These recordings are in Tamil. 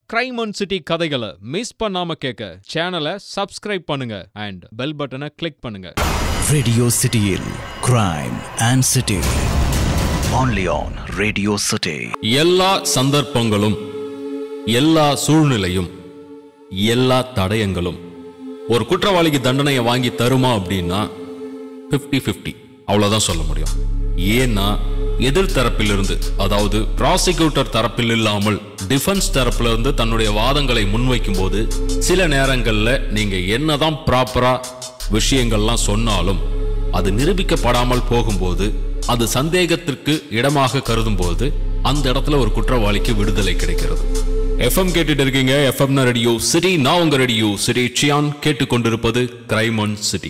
கிரைம் ஒன் சிட்டி கதைகளை மிஸ் பண்ணாம கேட்க சேனலை சப்ஸ்கிரைப் பண்ணுங்க அண்ட் பெல் பட்டனை கிளிக் பண்ணுங்க. ரேடியோ சிட்டியில் crime and city only on radio city. எல்லா சந்தர்ப்பங்களும், எல்லா சூழ்நிலையும், எல்லா தடயங்களும் ஒரு குற்றவாளிக்கு தண்டனையை வாங்கி தருமா அப்படின்னா 50-50 அவ்வளவுதான் சொல்ல முடியும். ஏன்னா எதிர்த்தரப்பிலிருந்து, அதாவது ப்ராசிக்யூட்டர் தரப்பில் இல்லாமல் டிஃபென்ஸ் தரப்புல இருந்து தன்னுடைய வாதங்களை முன்வைக்கும் போது சில நேரங்கள்ல நீங்க என்னதான் ப்ராப்பரா விஷயங்கள்லாம் சொன்னாலும் அது நிரூபிக்கப்படாமல் போகும்போது, அது சந்தேகத்திற்கு இடமாக கருதும் போது அந்த இடத்துல ஒரு குற்றவாளிக்கு விடுதலை கிடைக்கிறது. எஃப்எம் கேட்டுட்டு இருக்கீங்க. FM radio city. நான் உங்க ரேடியோ சிட்டி சியான். கேட்டுக்கொண்டிருப்பது crime one city.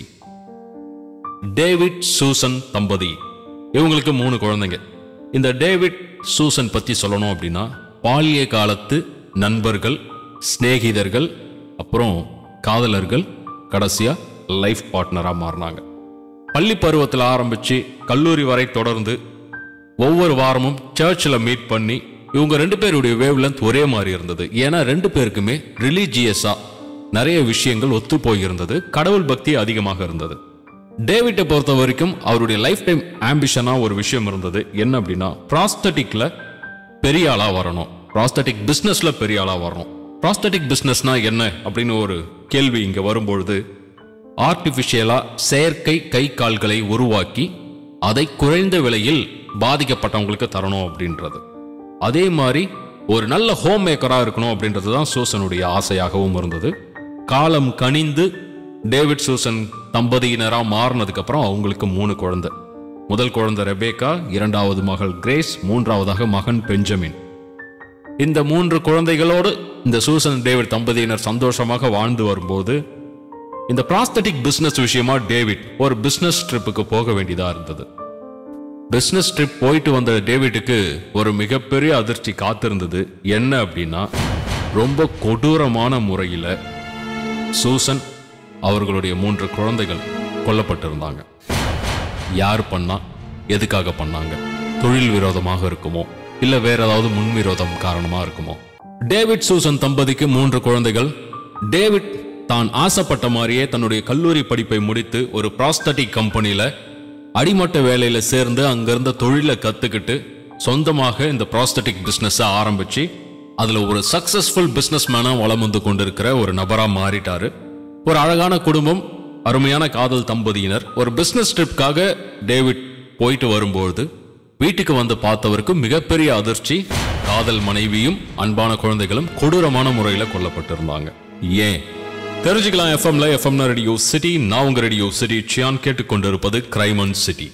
David Susan தம்பதி, இவங்களுக்கு 3 குழந்தைங்க. இந்த டேவிட் சூசன் பத்தி சொல்லணும் அப்படின்னா, பால்ய காலத்து நண்பர்கள், சிநேகிதர்கள், அப்புறம் காதலர்கள், கடைசியா லைஃப் பார்ட்னரா மாறினாங்க. பள்ளி பருவத்தில் ஆரம்பிச்சு கல்லூரி வரை தொடர்ந்து ஒவ்வொரு வாரமும் சர்ச்சில் மீட் பண்ணி இவங்க 2 பேருடைய வேவ் லென்த் ஒரே மாதிரி இருந்தது. ஏன்னா 2 பேருக்குமே ரிலீஜியஸா நிறைய விஷயங்கள் ஒத்து போயிருந்தது. கடவுள் பக்தி அதிகமாக இருந்தது. டேவிட்டை பொறுத்த வரைக்கும் அவருடைய லைஃப் டைம் ஆம்பிஷனா ஒரு விஷயம் இருந்தது. என்ன அப்படின்னா, ப்ராஸ்தட்டிக்ல பெரிய ஆளா வரணும், ப்ராஸ்தட்டிக் பிசினஸ்ல பெரிய ஆளா வரணும். ப்ராஸ்தட்டிக் பிசினஸ்னா என்ன அப்படின்னு ஒரு கேள்வி இங்க வரும்பொழுது, ஆர்டிபிஷியலா செயற்கை கை கால்களை உருவாக்கி அதை குறைந்த விலையில் பாதிக்கப்பட்டவங்களுக்கு தரணும் அப்படின்றது. அதே மாதிரி ஒரு நல்ல ஹோம் மேக்கரா இருக்கணும் அப்படின்றது தான் சூசனுடைய ஆசையாகவும் இருந்தது. காலம் கனிந்து டேவிட் சூசன் தம்பதியினரா மாறினதுக்கு அப்புறம் அவங்களுக்கு 3 குழந்தை. முதல் குழந்தை ரெபேக்கா, 2வது மகள் கிரேஸ், 3வதாக மகன் பெஞ்சமின். இந்த 3 குழந்தைகளோடு இந்த சூசன் டேவிட் தம்பதியினர் சந்தோஷமாக வாழ்ந்து வரும்போது, இந்த ப்ராஸ்தட்டிக் பிசினஸ் விஷயமா டேவிட் ஒரு பிசினஸ் ட்ரிப்புக்கு போக வேண்டியதா இருந்தது. பிசினஸ் ட்ரிப் போயிட்டு வந்த டேவிட்டுக்கு ஒரு மிகப்பெரிய அதிர்ச்சி காத்திருந்தது. என்ன அப்படின்னா, ரொம்ப கொடூரமான முறையில சூசன் அவர்களுடைய 3 குழந்தைகள் கொல்லப்பட்டிருந்தாங்க. யார் பண்ணா, எதுக்காக பண்ணாங்க? தொழில் விரோதமாக இருக்குமோ, இல்ல வேற ஏதாவது முன்விரோதம் காரணமா இருக்குமோ? டேவிட் சூசன் தம்பதிக்கு 3 குழந்தைகள். டேவிட் தான் ஆசைப்பட்ட மாதிரியே தன்னுடைய கல்லூரி படிப்பை முடித்து ஒரு ப்ராஸ்தட்டிக் கம்பெனியில அடிமட்ட வேலையில சேர்ந்து அங்கிருந்த தொழிலை கத்துக்கிட்டு சொந்தமாக இந்த ப்ராஸ்தட்டிக் பிசினஸ் ஆரம்பிச்சு அதுல ஒரு சக்சஸ்ஃபுல் பிசினஸ் மேனா வளம் வந்து கொண்டிருக்கிற ஒரு நபரா மாறிட்டாரு. ஒரு அழகான குடும்பம், அருமையான காதல் தம்பதியினர். ஒரு பிசினஸ் ட்ரிப்காக டேவிட் போயிட்டு வரும்போது வீட்டுக்கு வந்து பார்த்தவருக்கு மிகப்பெரிய அதிர்ச்சி. காதல் மனைவியும் அன்பான குழந்தைகளும் கொடூரமான முறையில் கொல்லப்பட்டிருந்தாங்க. ஏன் தெரிஞ்சுக்கலாம். எஃப்எம்ல எஃப்எம் ரேடியோ சிட்டி. நான் உங்க ரேடியோ சிட்டி சியான். கேட்டுக்கொண்டிருப்பது கிரைம் ஒன் சிட்டி.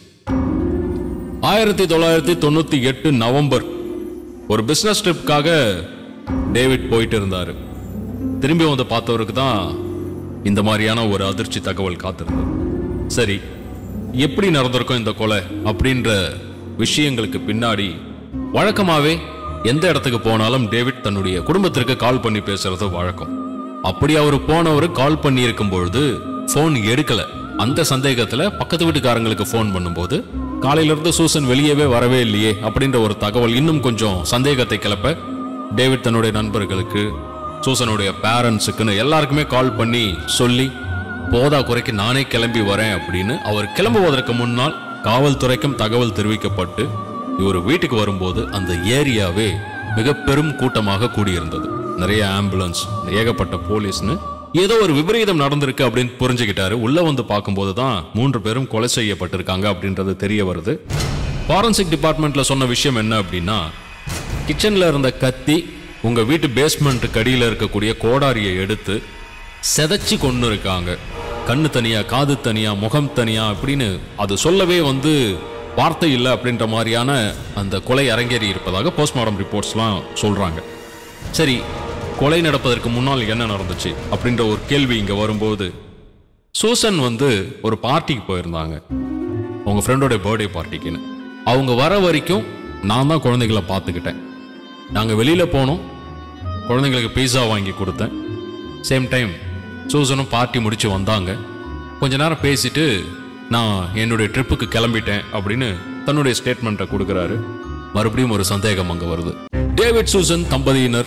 1998 நவம்பர் ஒரு பிசினஸ் ட்ரிப்காக டேவிட் போயிட்டு இருந்தாரு. திரும்பி வந்து பார்த்தவருக்கு தான் இந்த மாதிரியான ஒரு அதிர்ச்சி தகவல் காத்திருந்தது. சரி, எப்படி நடந்திருக்கும் இந்த கொலை அப்படின்ற விஷயங்களுக்கு பின்னாடி, வழக்கமாவே எந்த இடத்துக்கு போனாலும் டேவிட் தன்னுடைய குடும்பத்திற்கு கால் பண்ணி பேசுறது வழக்கம். அப்படி அவர் போனவர் கால் பண்ணி இருக்கும் பொழுது போன் எடுக்கல. அந்த சந்தேகத்துல பக்கத்து வீட்டுக்காரங்களுக்கு போன் பண்ணும்போது, காலையில இருந்து சூசன் வெளியவே வரவே இல்லையே அப்படின்ற ஒரு தகவல் இன்னும் கொஞ்சம் சந்தேகத்தை கிளப்ப, டேவிட் தன்னுடைய நண்பர்களுக்கு, சூசனுடைய பேரண்ட்ஸுக்குன்னு எல்லாருக்குமே கால் பண்ணி சொல்லி, போதா குறைக்கு நானே கிளம்பி வரேன் அப்படின்னு அவர் கிளம்புவதற்கு முன்னால் காவல்துறைக்கும் தகவல் தெரிவிக்கப்பட்டு இவர் வீட்டுக்கு வரும்போது அந்த ஏரியாவே மிக பெரும் கூட்டமாக கூடியிருந்தது. நிறைய ஆம்புலன்ஸ், ஏகப்பட்ட போலீஸ்னு ஏதோ ஒரு விபரீதம் நடந்திருக்கு அப்படின்னு புரிஞ்சுக்கிட்டாரு. உள்ள வந்து பார்க்கும்போது தான் 3 பேரும் கொலை செய்யப்பட்டிருக்காங்க அப்படின்றது தெரிய வருது. ஃபாரன்சிக் டிபார்ட்மெண்ட்ல சொன்ன விஷயம் என்ன அப்படின்னா, கிச்சன்ல இருந்த கத்தி உங்க வீட்டு பேஸ்மெண்ட்டுக்கு அடியில் இருக்கக்கூடிய கோடாரியை எடுத்து செதைச்சு கொண்டு இருக்காங்க. கண்ணு தனியா, காது தனியா, முகம் தனியா அப்படின்னு அது சொல்லவே வார்த்தை இல்லை அப்படின்ற மாதிரியான அந்த கொலை அரங்கேறி இருப்பதாக போஸ்ட்மார்டம் ரிப்போர்ட்ஸ்லாம் சொல்றாங்க. சரி, கொலை நடப்பதற்கு முன்னால் என்ன நடந்துச்சு அப்படின்ற ஒரு கேள்வி இங்க வரும்போது, சூசன் ஒரு பார்ட்டிக்கு போயிருந்தாங்க, அவங்க ஃப்ரெண்டோட பர்த்டே பார்ட்டிக்குன்னு. அவங்க வர வரைக்கும் நான் தான் குழந்தைகளை பார்த்துக்கிட்டேன். நாங்கள் வெளியில போனோம், குழந்தைங்களுக்கு பீஸா வாங்கி கொடுத்தேன். சேம் டைம் சூசனும் பார்ட்டி முடிச்சு வந்தாங்க. கொஞ்ச நேரம் பேசிட்டு நான் என்னுடைய ட்ரிப்புக்கு கிளம்பிட்டேன் அப்படின்னு தன்னுடைய ஸ்டேட்மெண்ட்டை கொடுக்குறாரு. மறுபடியும் ஒரு சந்தேகம் அங்க வருது. டேவிட் சூசன் தம்பதியினர்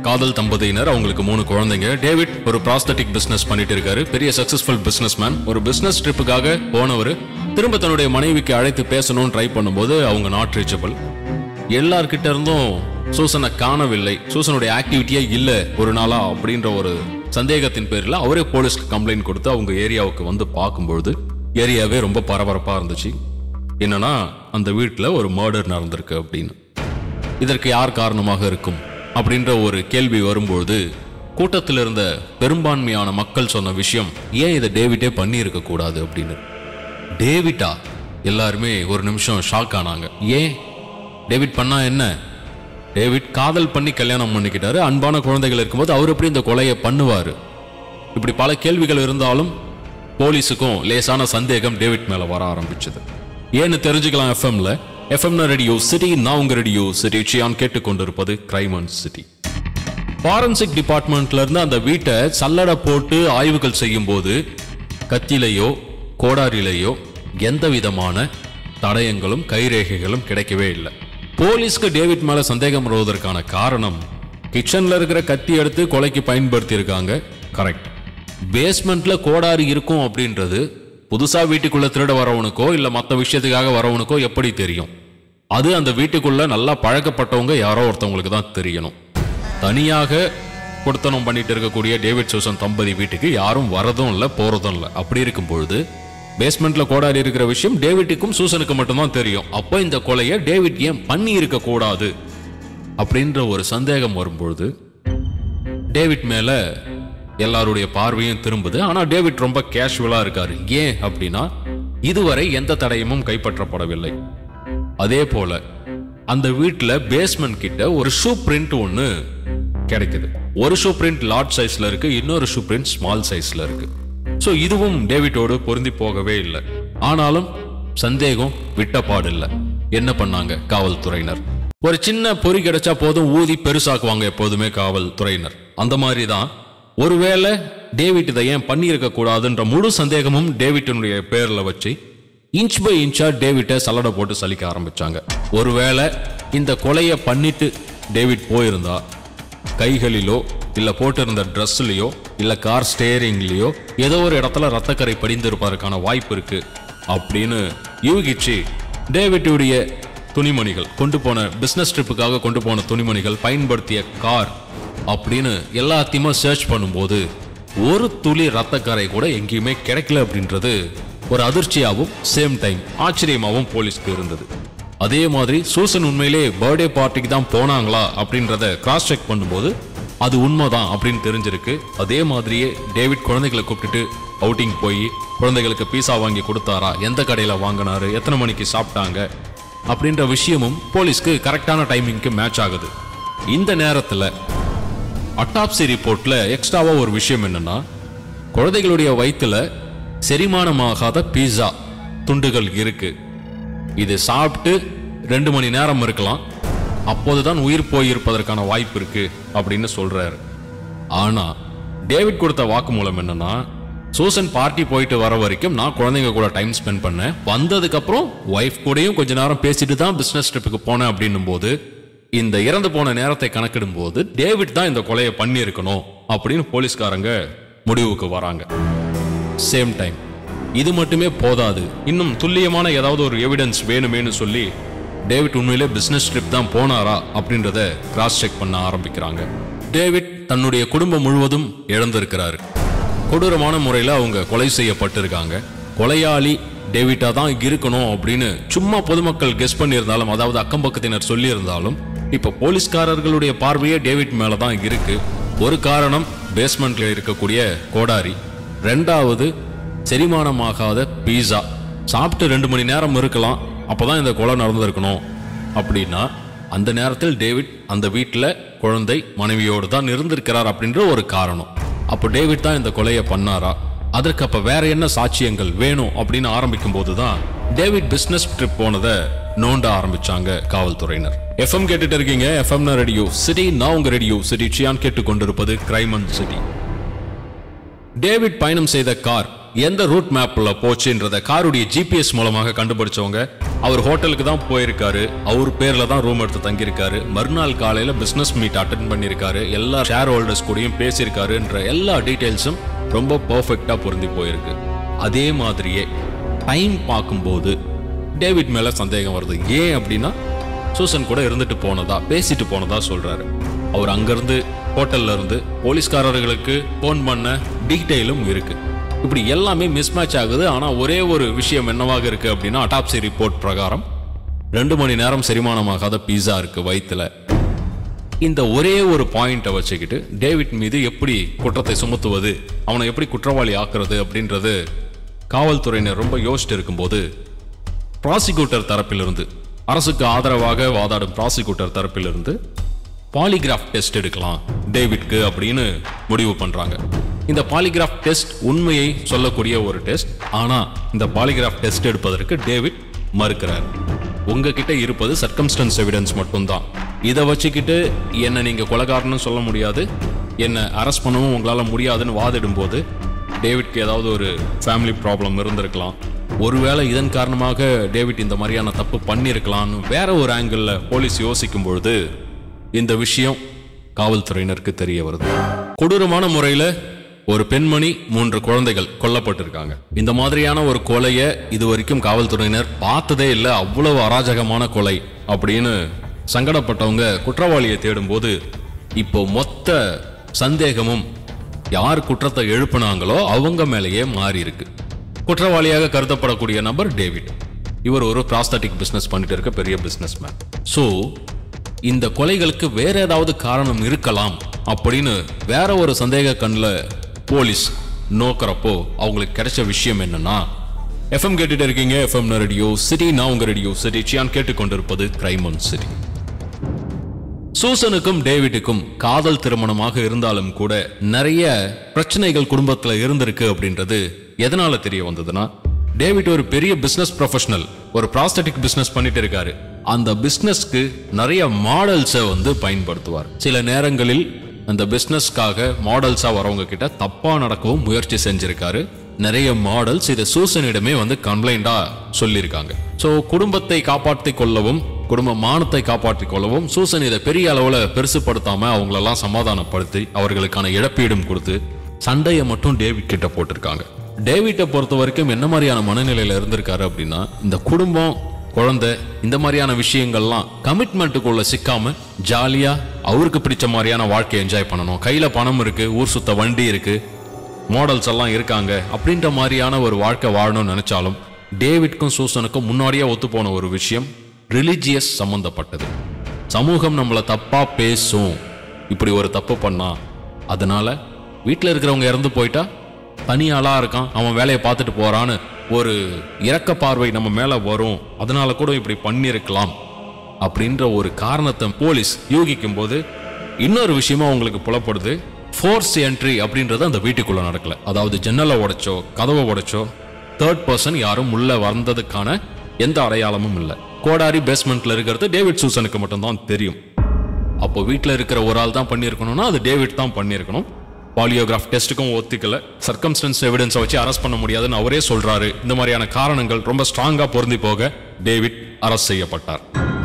காதல் தம்பதியினர், அவங்களுக்கு 3 குழந்தைங்க. டேவிட் ஒரு ப்ராஸ்தட்டிக் பிசினஸ் பண்ணிட்டு இருக்காரு, பெரிய சக்சஸ்ஃபுல் பிசினஸ் மேன். ஒரு பிசினஸ் ட்ரிப்புக்காக போனவர் திரும்ப தன்னுடைய மனைவிக்கு அழைத்து பேசணும்னு ட்ரை பண்ணும்போது அவங்க நாட் ரீச்சபிள். எல்லார்கிட்ட இருந்தும் சூசனை காணவில்லை, சூசனுடைய ஆக்டிவிட்டியே இல்ல ஒரு நாளா அப்படின்ற ஒரு சந்தேகத்தின் பேரில் அவரே போலீஸ்க்கு கம்ப்ளைண்ட் கொடுத்து அவங்க ஏரியாவுக்கு வந்து பார்க்கும்பொழுது ஏரியாவே ரொம்ப பரபரப்பா இருந்துச்சு. என்னன்னா அந்த வீட்டில் ஒரு மர்டர் நடந்திருக்கு அப்படின்னு. இதற்கு யார் காரணமாக இருக்கும் அப்படின்ற ஒரு கேள்வி வரும்பொழுது கூட்டத்தில் இருந்த பெரும்பான்மையான மக்கள் சொன்ன விஷயம், ஏன் இதை டேவிட்டே பண்ணி இருக்க கூடாது அப்படின்னு. டேவிட்டா? எல்லாருமே ஒரு நிமிஷம் ஷாக் ஆனாங்க. ஏன் டேவிட் பண்ணா என்ன? டேவிட் காதல் பண்ணி கல்யாணம் பண்ணிக்கிட்டாரு, அன்பான குழந்தைகள் இருக்கும்போது அவர் எப்படி இந்த கொலையை பண்ணுவாரு? இப்படி பல கேள்விகள் இருந்தாலும் போலீஸுக்கும் லேசான சந்தேகம் டேவிட் மேல வர ஆரம்பிச்சது. ஏன்னு தெரிஞ்சுக்கலாம். எஃப்எம் ரேடியோ சிட்டி, நான் உங்க ரேடியோ சிட்டி சியான் கேட்டுக்கொண்டிருப்பது கிரைம் அண்ட் சிட்டி. ஃபாரன்சிக் டிபார்ட்மெண்ட்ல இருந்து அந்த வீட்டை சல்லடை போட்டு ஆய்வுகள் செய்யும் போது கத்திலையோ கோடாரிலையோ எந்த விதமான தடயங்களும் கைரேகைகளும் கிடைக்கவே இல்லை. போலீஸ்க்கு டேவிட் மேல சந்தேகம் வருவதற்கான காரணம், கிச்சன்ல இருக்கிற கத்தி எடுத்து கொலைக்கு பயன்படுத்தி இருக்காங்க, கரெக்ட். பேஸ்மெண்ட்ல கோடாரி இருக்கும் அப்படின்றது புதுசா வீட்டுக்குள்ள திருட வரவனுக்கோ இல்ல மற்ற விஷயத்துக்காக வரவனுக்கோ எப்படி தெரியும்? அது அந்த வீட்டுக்குள்ள நல்லா பழக்கப்பட்டவங்க யாரோ ஒருத்தவங்களுக்கு தான் தெரியணும். தனியாக கொடுத்தனம் பண்ணிட்டு இருக்கக்கூடிய டேவிட் சூசன் தம்பதி வீட்டுக்கு யாரும் வரதும் இல்லை போறதும் இல்லை. அப்படி இருக்கும் பொழுது பேஸ்மெண்ட்ல கோடாரி இருக்கிற விஷயம் டேவிட்டுக்கும் சூசனுக்கு மட்டும்தான் தெரியும். அப்போ இந்த கொலையை டேவிட் ஏன் பண்ணி இருக்க கூடாது அப்படின்ற ஒரு சந்தேகம் வரும்பொழுது டேவிட் மேல எல்லாருடைய பார்வையும் திரும்புது. ஆனா டேவிட் ரொம்ப கேஷுவலா இருக்காரு. ஏன் அப்படின்னா இதுவரை எந்த தடயமும் கைப்பற்றப்படவில்லை. அதே போல அந்த வீட்டுல பேஸ்மெண்ட் கிட்ட ஒரு ஷூ பிரிண்ட் ஒன்னு கிடைக்குது. ஒரு ஷூ பிரிண்ட் லார்ஜ் சைஸ்ல இருக்கு, இன்னொரு ஷூ பிரிண்ட் ஸ்மால் சைஸ்ல இருக்கு. சோ இதுவும் டேவிட்டோடு பொருந்தி போகவே இல்லை. ஆனாலும் சந்தேகம் விட்டப்பாடு இல்லை. என்ன பண்ணாங்க காவல்துறையினர்? ஒரு சின்ன பொறி கிடைச்சா போதும் ஊதி பெருசாக்குவாங்க எப்போதுமே காவல்துறையினர். அந்த மாதிரி தான் ஒருவேளை டேவிட் இதை ஏன் பண்ணி இருக்க கூடாதுன்ற முழு சந்தேகமும் டேவிட்டினுடைய பேர்ல வச்சு இன்ச் பை இன்ச்சா டேவிட்டை சல்லடை போட்டு சலிக்க ஆரம்பிச்சாங்க. ஒருவேளை இந்த கொலையை பண்ணிட்டு டேவிட் போயிருந்தா கைகளிலோ இல்ல போட்டிருந்த ட்ரெஸ்லயோ இல்ல கார் ஸ்டேரிங்லயோ ஏதோ ஒரு இடத்துல ரத்தக்கரை படிந்திருப்பதற்கான வாய்ப்பு இருக்கு அப்படின்னு யூகிச்சு டேவிட்டுடைய துணிமணிகள், கொண்டு போன பிசினஸ் ட்ரிப்புக்காக கொண்டு போன துணிமணிகள், பயன்படுத்திய கார் அப்படின்னு எல்லாத்தையுமே சர்ச் பண்ணும்போது ஒரு துளி ரத்தக்கரை கூட எங்கேயுமே கிடைக்கல அப்படின்றது ஒரு அதிர்ச்சியாகவும் சேம் டைம் ஆச்சரியமாகவும் போலீஸ்க்கு இருந்தது. அதே மாதிரி சூசன் உண்மையிலே பர்த்டே பார்ட்டிக்கு தான் போனாங்களா அப்படின்றத கிராஸ் செக் பண்ணும்போது அது உண்மைதான் அப்படின்னு தெரிஞ்சிருக்கு. அதே மாதிரியே டேவிட் குழந்தைகளை கூப்பிட்டுட்டு அவுட்டிங் போய் குழந்தைகளுக்கு பீஸா வாங்கி கொடுத்தாரா, எந்த கடையில் வாங்கினாரு, எத்தனை மணிக்கு சாப்பிட்டாங்க அப்படின்ற விஷயமும் போலீஸ்க்கு கரெக்டான டைமிங்க்கு மேட்ச் ஆகுது. இந்த நேரத்தில் அட்டாப்சி ரிப்போர்ட்ல எக்ஸ்ட்ராவா ஒரு விஷயம் என்னன்னா, குழந்தைகளுடைய வயிற்றுல செரிமானமாகாத பீஸா துண்டுகள் இருக்கு. இது சாப்பிட்டு 2 மணி நேரம் இருக்கலாம், அப்போதுதான் உயிர் போயிருப்பதற்கான வாய்ப்பு இருக்கு அப்படின்னு சொல்றாரு. ஆனா டேவிட் கொடுத்த வாக்குமூலம் என்னன்னா, சூசன் பார்ட்டி போயிட்டு வர வரைக்கும் நான் குழந்தைங்க கூட டைம் ஸ்பெண்ட் பண்ணேன், வந்ததுக்கு அப்புறம் ஒய்ஃப் கூடயும் கொஞ்ச நேரம் பேசிட்டு தான் பிசினஸ் ட்ரிப்புக்கு போனேன் அப்படின்னும் போது இந்த இறந்து போன நேரத்தை கணக்கிடும் போது டேவிட் தான் இந்த கொலையை பண்ணி இருக்கணும் அப்படின்னு போலீஸ்காரங்க முடிவுக்கு வராங்க. சேம் டைம் இது மட்டுமே போதாது, இன்னும் துல்லியமான ஏதாவது ஒரு எவிடன்ஸ் வேணுமேனு சொல்லி டேவிட் உண்மையிலே பிசினஸ் ட்ரிப் தான் போனாரா அப்படின்றத கிராஸ் செக் பண்ண ஆரம்பிக்கிறாங்க. டேவிட் தன்னுடைய குடும்பம் முழுவதும் இழந்திருக்கிறாரு. கொடூரமான முறையில் அவங்க கொலை செய்யப்பட்டிருக்காங்க. கொலையாளி டேவிட்டா தான் இருக்கணும் அப்படின்னு சும்மா பொதுமக்கள் கெஸ் பண்ணியிருந்தாலும், அதாவது அக்கம் பக்கத்தினர் சொல்லி இருந்தாலும், இப்ப போலீஸ்காரர்களுடைய பார்வையே டேவிட் மேலதான் இருக்கு. ஒரு காரணம் பேஸ்மெண்ட்ல இருக்கக்கூடிய கோடாரி, ரெண்டாவது செரிமானமாகாத பீஸா. சாப்பிட்டு 2 மணி நேரம் இருக்கலாம், அப்பதான் இந்த கொலை நடந்திருக்கணும். அப்படின்னா அந்த நேரத்தில் டேவிட் அந்த வீட்டில் குழந்தை மனைவியோடு தான் இருந்திருக்கிறார் அப்படின்ற ஒரு காரணம். அப்போ டேவிட் தான் இந்த கொலையை பண்ணாரா, அதற்கு அப்ப வேற என்ன சாட்சியங்கள் வேணும் அப்படின்னு ஆரம்பிக்கும் போதுதான் டேவிட் பிசினஸ் ட்ரிப் போனதை நோண்ட ஆரம்பிச்சாங்க காவல்துறையினர். எஃப்எம் கேட்டுட்டு இருக்கீங்க, எஃப்எம் ரேடியோ சிட்டி, நான் உங்க ரேடியோ சிட்டி சியான் கேட்டுக்கொண்டிருப்பது கிரைம் அண்ட் சிட்டி. டேவிட் பயணம் செய்த கார் எந்த ரூட் மேப்ல போச்சுன்றத காருடைய ஜிபிஎஸ் மூலமாக கண்டுபிடிச்சவங்க அவர் ஹோட்டலுக்கு தான் போயிருக்காரு, அவர் பேர்ல தான் ரூம் எடுத்து தங்கியிருக்காரு, மறுநாள் காலையில பிசினஸ் மீட் அட்டென்ட் பண்ணியிருக்காரு, எல்லா ஷேர் ஹோல்டர்ஸ் கூடயும் பேசியிருக்காருன்ற எல்லா டீடைல்ஸும் ரொம்ப பர்ஃபெக்டா பொருந்தி போயிருக்கு. அதே மாதிரியே டைம் பார்க்கும்போது டேவிட் மேல சந்தேகம் வருது. ஏன் அப்படின்னா சூசன் கூட இருந்துட்டு போனதா பேசிட்டு போனதா சொல்றாரு. அவர் அங்கிருந்து ஹோட்டல்ல இருந்து போலீஸ்காரர்களுக்கு போன் பண்ண டீடைலும் இருக்கு. இப்படி எல்லாமே மிஸ்மேட்ச் ஆகுது. ஆனா ஒரே ஒரு விஷயம் என்னவாக இருக்கு அப்படின்னா அட்டாப்சி ரிப்போர்ட் பிரகாரம் 2 மணி நேரம் செரிமானமாகாத பீஸா இருக்கு வயிற்றுல. இந்த ஒரே ஒரு பாயிண்ட்டை வச்சுக்கிட்டு டேவிட் மீது எப்படி குற்றத்தை சுமத்துவது, அவனை எப்படி குற்றவாளி ஆக்குறது அப்படின்றது காவல்துறையினர் ரொம்ப யோசிச்சுட்டு இருக்கும்போது ப்ராசிக்யூட்டர் தரப்பிலிருந்து, அரசுக்கு ஆதரவாக வாதாடும் ப்ராசிக்யூட்டர் தரப்பிலிருந்து பாலிகிராஃப் டெஸ்ட் எடுக்கலாம் டேவிட்க்கு அப்படின்னு முடிவு பண்றாங்க. இந்த பாலிகிராஃப் டெஸ்ட் உண்மையை சொல்லக்கூடிய ஒரு டெஸ்ட். ஆனா இந்த பாலிகிராஃப் டெஸ்ட் எடுப்பதற்கு டேவிட் மறுக்கிறார். உங்ககிட்ட இருப்பது சர்க்கம்ஸ்டன்ஸ் எவிடன்ஸ் மட்டும்தான், இதை வச்சுக்கிட்டு என்ன நீங்க கொலைகாரன்னு சொல்ல முடியாது, என்ன அரெஸ்ட் பண்ணவும் உங்களால முடியாதுன்னு வாதிடும் போது டேவிட்க்கு ஏதாவது ஒரு ஃபேமிலி ப்ராப்ளம் இருந்திருக்கலாம், ஒருவேளை இதன் காரணமாக டேவிட் இந்த மாதிரியான தப்பு பண்ணியிருக்கலாம்னு வேற ஒரு ஆங்கிள் போலீஸ் யோசிக்கும் பொழுது இந்த விஷயம் காவல்துறையினருக்கு தெரிய வருது. கொடூரமான முறையில ஒரு பெண்மணி 3 குழந்தைகள் கொல்லப்பட்டிருக்காங்க. இந்த மாதிரியான ஒரு கொலையை இதுவரைக்கும் காவல்துறையினர் பார்த்ததே இல்லை, அவ்வளவு அராஜகமான கொலை அப்படின்னு சங்கடப்பட்டவங்க குற்றவாளியை தேடும் போது இப்போ மொத்த சந்தேகமும் யார் குற்றத்தை எழுப்பினாங்களோ அவங்க மேலேயே மாறி இருக்கு. குற்றவாளியாக கருதப்படக்கூடிய நபர் டேவிட். இவர் ஒரு ப்ராஸ்தட்டிக் பிசினஸ் பண்ணிட்டு இருக்க பெரிய பிசினஸ் மேன். ஸோ இந்த கொலைகளுக்கு வேற ஏதாவது காரணம் இருக்கலாம் அப்படின்னு வேற ஒரு சந்தேக கண்ணில் போலீஸ் நோக்கிறப்போ அவங்களுக்கு கிடைச்ச விஷயம் என்னன்னா, எஃப்எம் கேட்டுட்டு இருக்கீங்க, எஃப்எம் ரேடியோ சிட்டி, நான் உங்க ரேடியோ சிட்டி சியான் கேட்டுக்கொண்டிருப்பது கிரைம் ஆன் சிட்டி. சூசனுக்கும் டேவிட்டுக்கும் காதல் திருமணமாக இருந்தாலும் கூட நிறைய பிரச்சனைகள் குடும்பத்தில் இருந்திருக்கு அப்படின்றது எதனால தெரிய வந்ததுன்னா, டேவிட் ஒரு பெரிய பிசினஸ் ப்ரொஃபஷனல், ஒரு ப்ராஸ்தட்டிக் பிசினஸ் பண்ணிட்டு இருக்காரு. அந்த பிசினஸ்க்கு நிறைய மாடல்ஸை பயன்படுத்துவார். சில நேரங்களில் அந்த பிசினஸ்க்காக மாடல்ஸா வரவங்க கிட்ட தப்பா நடக்கவும் முயற்சி செஞ்சிருக்காரு. நிறைய மாடல்ஸ் இதை சூசனிடமே கம்ப்ளைண்டா சொல்லியிருக்காங்க. ஸோ குடும்பத்தை காப்பாற்றிக் கொள்ளவும், குடும்ப மானத்தை காப்பாற்றிக் கொள்ளவும் சூசன் இதை பெரிய அளவில் பெருசுப்படுத்தாம அவங்களெல்லாம் சமாதானப்படுத்தி அவர்களுக்கான இழப்பீடும் கொடுத்து சண்டையை மட்டும் டேவிட் கிட்ட போட்டிருக்காங்க. டேவிட்டை பொறுத்த வரைக்கும் என்ன மாதிரியான மனநிலையில இருந்திருக்காரு அப்படின்னா, இந்த குடும்பம், குழந்தை, இந்த மாதிரியான விஷயங்கள்லாம் கமிட்மெண்ட்டுக்குள்ள சிக்காம ஜாலியா அவருக்கு பிடிச்ச மாதிரியான வாழ்க்கையை என்ஜாய் பண்ணணும், கையில பணம் இருக்கு, ஊர் சுத்த வண்டி இருக்கு, மாடல்ஸ் எல்லாம் இருக்காங்க அப்படின்ற மாதிரியான ஒரு வாழ்க்கை வாழணும்னு நினைச்சாலும் டேவிட்க்கும் சூசனுக்கும் முன்னாடியே ஒத்து போன ஒரு விஷயம் ரிலிஜியஸ் சம்பந்தப்பட்டது. சமூகம் நம்மளை தப்பா பேசும், இப்படி ஒரு தப்பு பண்ணா, அதனால வீட்டில் இருக்கிறவங்க இறந்து போயிட்டா தனியாளா இருக்கான், அவன் வேலையை பார்த்துட்டு போறான்னு ஒரு இரக்க பார்வை நம்ம மேல வரும், அதனால கூட இப்படி பண்ணிருக்கலாம் அப்படின்ற ஒரு காரணத்தை போலீஸ் யூகிக்கும் போது இன்னொரு விஷயமா உங்களுக்கு புலப்படுது. ஃபோர்ஸ் என்ட்ரி அப்படின்றது அந்த வீட்டுக்குள்ள நடக்கல. அதாவது ஜன்னலை உடைச்சோ கதவை உடைச்சோ தேர்ட் பர்சன் யாரும் உள்ள வந்ததுக்கான எந்த அடையாளமும் இல்லை. கோடாரி பேஸ்மெண்ட்ல இருக்கிறது டேவிட் சூசனுக்கு மட்டும்தான் தெரியும். அப்போ வீட்டில் இருக்கிற ஒரு ஆள் தான் பண்ணியிருக்கணும்னா அது டேவிட் தான் பண்ணியிருக்கணும். பாலியோகிராஃப் டெஸ்ட்டுக்கும் ஒத்துக்கல, சர்க்கம்ஸ்டன்ஸ் எவிடன்ஸை வச்சு அரெஸ்ட் பண்ண முடியாதுன்னு அவரே சொல்றாரு. இந்த மாதிரியான காரணங்கள் ரொம்ப ஸ்ட்ராங்கா பொருந்தி போக டேவிட் அரெஸ்ட் செய்யப்பட்டார்.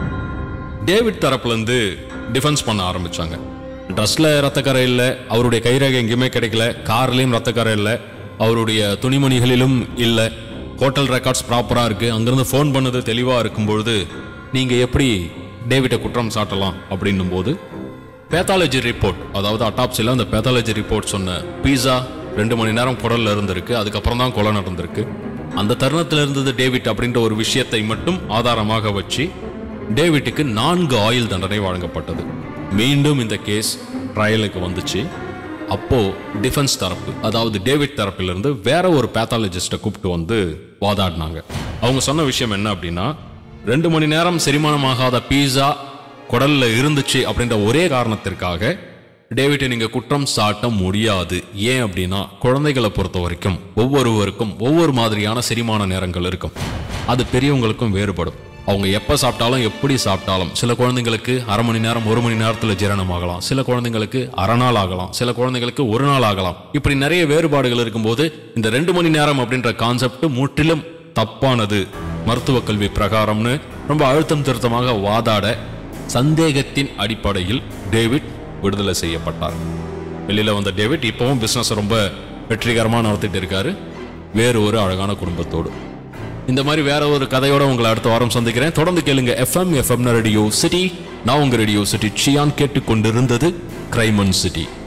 டேவிட் தரப்புல இருந்து டிஃபென்ஸ் பண்ண ஆரம்பிச்சாங்க. ட்ரெஸ்ல ரத்தக்கரை இல்லை, அவருடைய கைரேகை எங்கேயுமே கிடைக்கல, கார்லயும் ரத்தக்கரை இல்லை, அவருடைய துணிமணிகளிலும் இல்லை, ஹோட்டல் ரெக்கார்ட்ஸ் ப்ராப்பரா இருக்கு, அங்கிருந்து ஃபோன் பண்ணது தெளிவா இருக்கும்பொழுது நீங்க எப்படி டேவிட்டை குற்றம் சாட்டலாம் அப்படின்னும் போது பேத்தாலஜி ரிப்போர்ட், அதாவது அட்டாப்சில அந்த பேத்தாலஜி ரிப்போர்ட் சொன்ன பீஸா 2 மணி நேரம் குடல்ல இருந்திருக்கு, அதுக்கப்புறம் தான் கொலை நடந்திருக்கு, அந்த தருணத்தில் இருந்தது டேவிட் அப்படின்ற ஒரு விஷயத்தை மட்டும் ஆதாரமாக வச்சு டேவிட்டுக்கு 4 ஆயுள் தண்டனை வழங்கப்பட்டது. மீண்டும் இந்த கேஸ் ட்ரையலுக்கு வந்துச்சு. அப்போ டிஃபென்ஸ் தரப்பு, அதாவது டேவிட் தரப்பிலிருந்து வேற ஒரு பேத்தாலஜிஸ்டை கூப்பிட்டு வாதாடினாங்க. அவங்க சொன்ன விஷயம் என்ன அப்படின்னா, 2 மணி நேரம் செரிமானமாகாத பீஸா குடல்ல இருந்துச்சு அப்படின்ற ஒரே காரணத்திற்காக டேவிட்டை நீங்க குற்றம் சாட்ட முடியாது. ஏன் அப்படின்னா, குழந்தைகளை பொறுத்த வரைக்கும் ஒவ்வொருவருக்கும் ஒவ்வொரு மாதிரியான செரிமான நேரங்கள் இருக்கும், அது பெரியவங்களுக்கும் வேறுபடும். அவங்க எப்போ சாப்பிட்டாலும் எப்படி சாப்பிட்டாலும், சில குழந்தைங்களுக்கு அரை மணி நேரம் 1 மணி நேரத்தில் ஜீரணம் ஆகலாம், சில குழந்தைங்களுக்கு அரை நாள் ஆகலாம், சில குழந்தைங்களுக்கு 1 நாள் ஆகலாம். இப்படி நிறைய வேறுபாடுகள் இருக்கும்போது இந்த 2 மணி நேரம் அப்படின்ற கான்செப்ட் முற்றிலும் தப்பானது, மருத்துவ கல்வி பிரகாரம்னு ரொம்ப அழுத்தம் திருத்தமாக வாதாட சந்தேகத்தின் அடிப்படையில் டேவிட் விடுதலை செய்யப்பட்டார். வெளியில வந்த டேவிட் இப்பவும் பிசினஸ் ரொம்ப வெற்றிகரமாக நடத்திட்டு இருக்காரு, வேறு ஒரு அழகான குடும்பத்தோடு. இந்த மாதிரி வேற ஒரு கதையோட உங்களை அடுத்த வாரம் சந்திக்கிறேன். தொடர்ந்து கேளுங்க எஃப்எம் ரேடியோ சிட்டி. நான் உங்க ரேடியோ சிட்டி சியான் கேட்டுக்கொண்டிருந்தது கிரைம் அண்ட் சிட்டி.